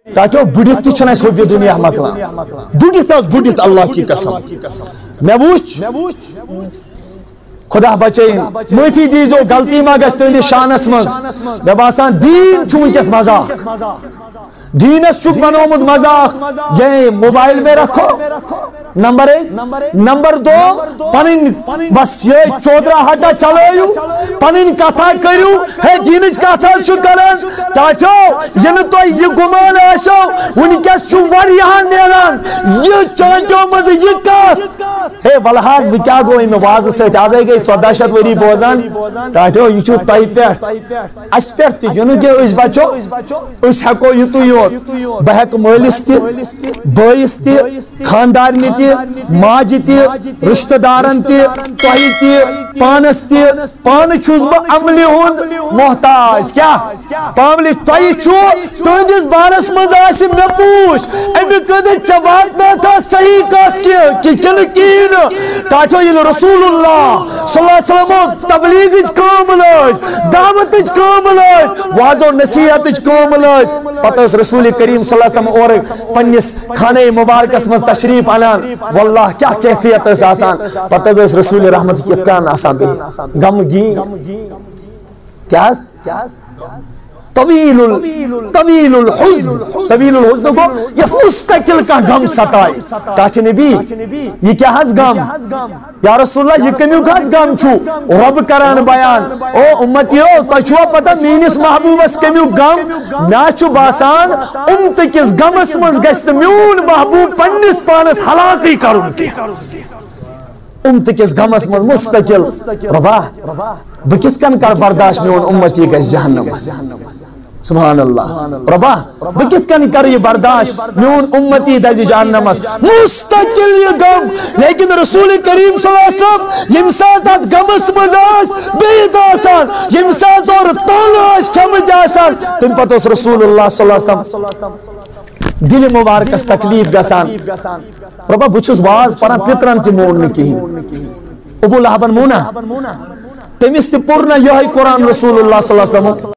تاچو بڑھت تہ چھنہ اسہ دنیا مکلان بڑھت اللہ کی قسم میں وچ خدا بچین معافی دیزو غلطی ما گژھِ تہنٛدِس شانس منٛز مےٚ باسان دیٖن چھُ وٕنکٮ۪س مذاق دینس چھُکھ بنومُت مذاق یہ موبائل میں رکھو نمبر 1 نمبر 2 پنن بس یہ چودرا ہٹا چلو پنن کتھا کرو ہے دینچ کتھا چھ کران تاچو ین تو یہ گمان آسو ونکس چھ واریاہن نیران یہ چانٹو مز یہ کتھ ہے ولحاظ بہ کیا گوئی میں واز سۭتۍ آزے گئی 1400 ؤری بوزان تاچو یہ چھ تۄہہِ پٮ۪ٹھ اَسہِ پٮ۪ٹھ تہِ جنو کہ أسۍ بچو أسۍ ہٮ۪کو یِتُے یوت بہ ہٮ۪کہٕ مٲلِس تہِ بٲیِس تہِ خاندارنہِ تہِ ماجہِ تہِ رشتہٕ دارن تہِ تۄہہِ تہِ پانس تہِ پانہٕ چھُس بہٕ عملہِ ہُنٛد محتاج کیٛاہ پاملہِ تۄہہِ چھُو تُہنٛدِس بارس منٛز آسہِ مےٚ پوٗچھ اَمہِ خٲطرٕ ژےٚ واتناوتھا صحیح کتھ کِنہٕ کِہیٖنۍ نہٕ تاچو ییٚلہِ رسول اللہ صلی اللہ علیہ وسلم تبلیغٕچ کٲم لٲج دعوتٕچ کٲم لٲج وعظ و نصیحتٕچ کٲم لٲج پتہٕ ٲس رسول کریم صلی اللہ علیہ وسلم اورٕ پننِس خانہ مبارکس منٛز تشریف انان واللہ کیا کیفیت ٲس آسان پتہٕ ٲس رسول رحمت کِتھ کٔنۍ آسان بیٚیہِ غمگیٖن کیٛاہ حظ طویل الحزن کو یس مستقل کا غم ستائے تاچ نبی یہ کیا حس غم یا رسول اللہ یہ کمیو حس غم چھو رب کران بیان او امتیو تو چھو پتہ مینس محبوبس کمیو غم نا چھو باسان امت کس غمس مز گشت میون محبوب پنس پانس ہلاکی کرن کی امت کس غمس مز مستقل ربا بہ کتھ کن کر برداشت میون امتی گژھِ جہنمس سبحان اللہ ربا بہ کتھ کن کر یہ برداشت میون امتی دزِ جہنمس مستقل یہ غم لیکن رسول کریم صلی اللہ علیہ وسلم یم سات ات غمس مز آس بید آسان یم سات اور تل آس کھمت آسان تم پتہ اوس رسول اللہ صلی اللہ علیہ وسلم دل مبارکس تکلیف گژھان ربا بہ چھُس واز پران پترن تہ مون نہٕ کِہیٖنۍ ابو لہبن مونا تٔمِس تہِ پوٚر نہ یِہوٚے قرآن رسول اللہ صلی اللہ علیہ وسلم